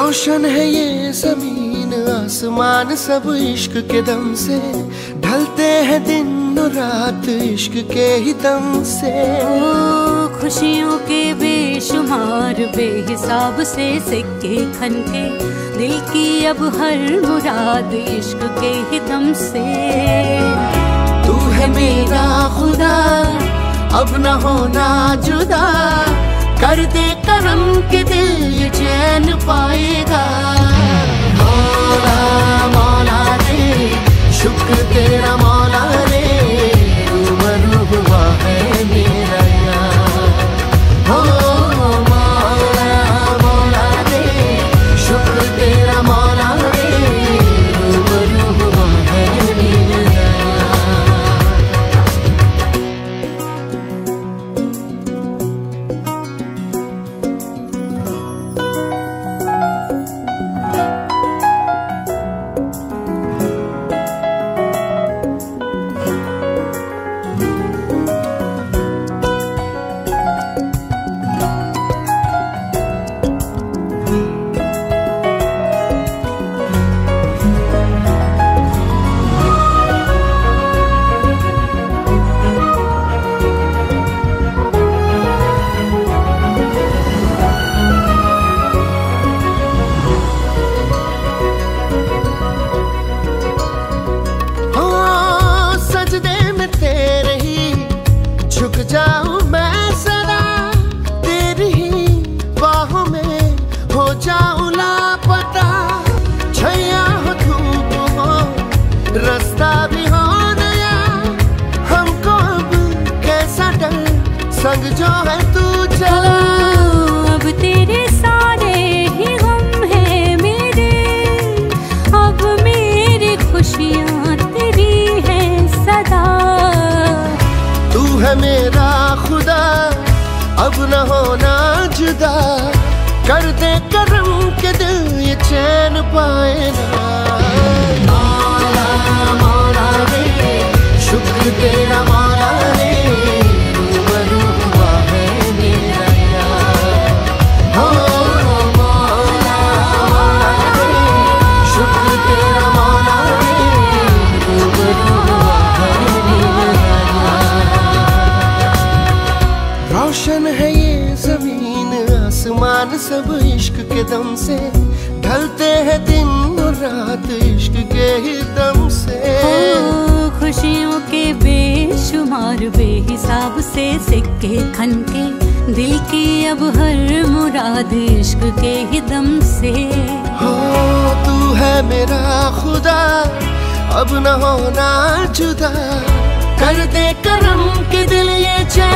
रोशन है ये जमीन आसमान सब इश्क के दम से, ढलते हैं दिन और रात इश्क के ही दम से। खुशियों के बेशुमार बेहिसाब से सिक्के खनके, दिल की अब हर मुराद इश्क के ही दम से। तू है मेरा खुदा अब न होना जुदा, कर दे करम के दिल ये चैन पाएगा। मौला मौला रे शुक्र तेरा मौला रे, रूबरू हुआ है मेरा यार। हो मौला मौला रे शुक्र तेरा मौला रे, रूबरू हुआ है मेरा यार। जाऊं मैं सदा तेरी ही बाहों में, हो जाऊं लापता। छैया हो धूप हो रास्ता भी हो नया, हमको अब कैसा डर संग जो है तू चला। अब तेरे सारे ही गम है मेरे, अब मेरी खुशियाँ तेरी है सदा। तू है मेरा खुदा अब न होना जुदा, कर दे करम के दिल ये चैन पाए ना। मौला मौला रे शुक्र तेरा मौला रे, रूबरू हुआ है मेरा यार। हो मौला मौला रे शुक्र तेरा मौला रे, रूबरू हुआ है मेरा यार। रोशन है ये जमीन आसमान सब इश्क के दम से, ढलते हैं दिन और रात इश्क के ही दम से। खुशियों के बेशुमार बेहिसाब से सिक्के खनके, दिल की अब हर मुराद इश्क के ही दम से। हो तू है मेरा खुदा अब न होना जुदा, कर दे करम के दिल ये